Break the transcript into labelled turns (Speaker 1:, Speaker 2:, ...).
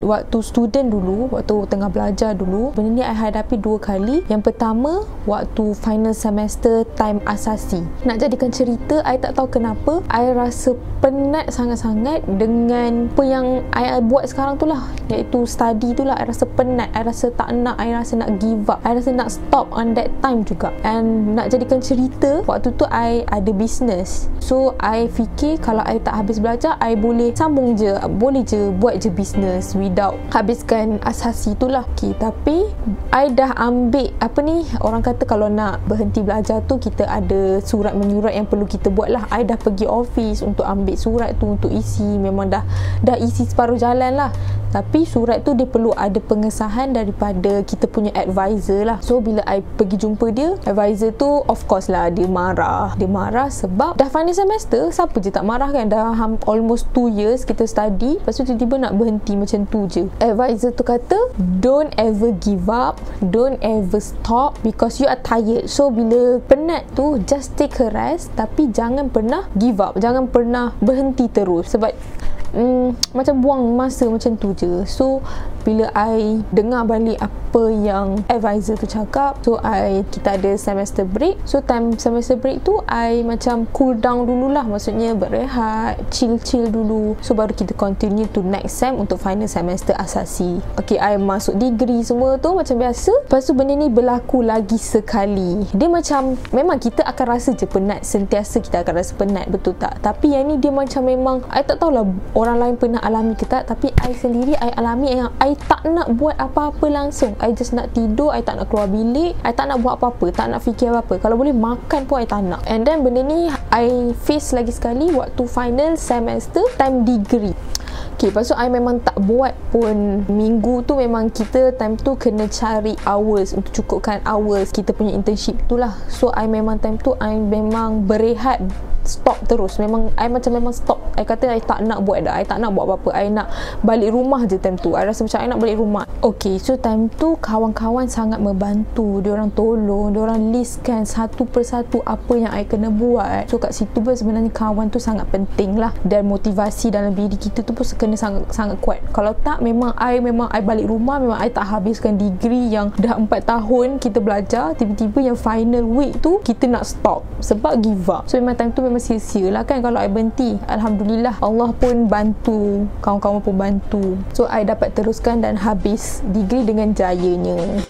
Speaker 1: waktu student dulu, waktu tengah belajar dulu, benda ni I hadapi 2 kali. Yang pertama, waktu final semester time asasi. Nak jadikan cerita, I tak tahu kenapa I rasa penat sangat-sangat dengan apa yang I buat sekarang tu lah, iaitu study tu lah. I rasa penat, I rasa tak nak, I rasa nak give up, I rasa nak stop on that time juga. And nak jadikan cerita, waktu tu I ada business. So I fikir kalau I tak habis belajar, I boleh sambung je, boleh je buat je business without habiskan asasi tu lah. Okay, tapi I dah ambil apa ni, orang kata kalau nak berhenti belajar tu kita ada surat menyurat yang perlu kita buat lah. I dah pergi office untuk ambil surat tu untuk isi. Memang dah isi separuh jalan lah. Tapi surat tu dia perlu ada pengesahan daripada kita punya advisor lah. So bila I pergi jumpa dia, advisor tu of course lah dia marah sebab dah final semester. Siapa je tak marah kan? Dah almost 2 years kita study, lepas tu tiba-tiba nak berhenti macam tu je. Advisor tu kata, don't ever give up, don't ever stop because you are tired. So bila penat tu, just take a rest, tapi jangan pernah give up, jangan pernah berhenti terus, sebab macam buang masa macam tu je. So bila I dengar balik apa yang advisor tu cakap, so kita ada semester break. So time semester break tu I macam cool down dululah, maksudnya berehat, chill dulu. So baru kita continue to next sem untuk final semester asasi. Okay, I masuk degree semua tu macam biasa. Lepas tu benda ni berlaku lagi sekali. Dia macam memang kita akan rasa je penat, sentiasa kita akan rasa penat, betul tak? Tapi yang ni dia macam memang I tak tahulah orang lain pernah alami ke tak, tapi I sendiri I alami yang I tak nak buat apa-apa langsung. I just nak tidur, I tak nak keluar bilik, I tak nak buat apa-apa, tak nak fikir apa-apa. Kalau boleh makan pun I tak nak. And then benda ni I face lagi sekali waktu final semester time degree. Okay, lepas tu I memang tak buat pun. Minggu tu memang kita time tu kena cari hours untuk cukupkan hours kita punya internship tu lah. So I memang time tu I memang berehat, stop terus. Memang stop. I kata I tak nak buat dah, I tak nak buat apa-apa, I nak balik rumah je time tu. I rasa macam I nak balik rumah. Okay, so time tu kawan-kawan sangat membantu. Diorang tolong, diorang listkan satu persatu apa yang I kena buat. So kat situ pun sebenarnya kawan tu sangat penting lah, dan motivasi dalam diri kita tu pun kena sangat kuat. Kalau tak, memang I balik rumah, memang I tak habiskan degree yang dah 4 tahun kita belajar. Tiba-tiba yang final week tu kita nak stop sebab give up. So memang time tu memang sia-sia lah kan kalau I berhenti. Alhamdulillah Allah pun bantu, kawan-kawan pun bantu. So I dapat teruskan dan habis degree dengan jayanya.